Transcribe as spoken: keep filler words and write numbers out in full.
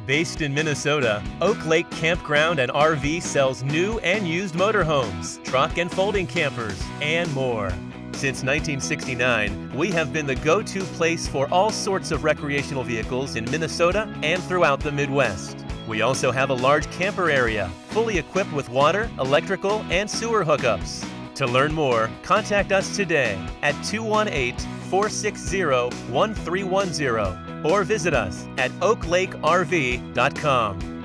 Based in Minnesota, Oak Lake Campground and R V sells new and used motorhomes, truck and folding campers, and more. Since nineteen sixty-nine, we have been the go-to place for all sorts of recreational vehicles in Minnesota and throughout the Midwest. We also have a large camper area, fully equipped with water, electrical, and sewer hookups. To learn more, contact us today at two one eight, four six zero, one three one zero or visit us at oak lake r v dot com.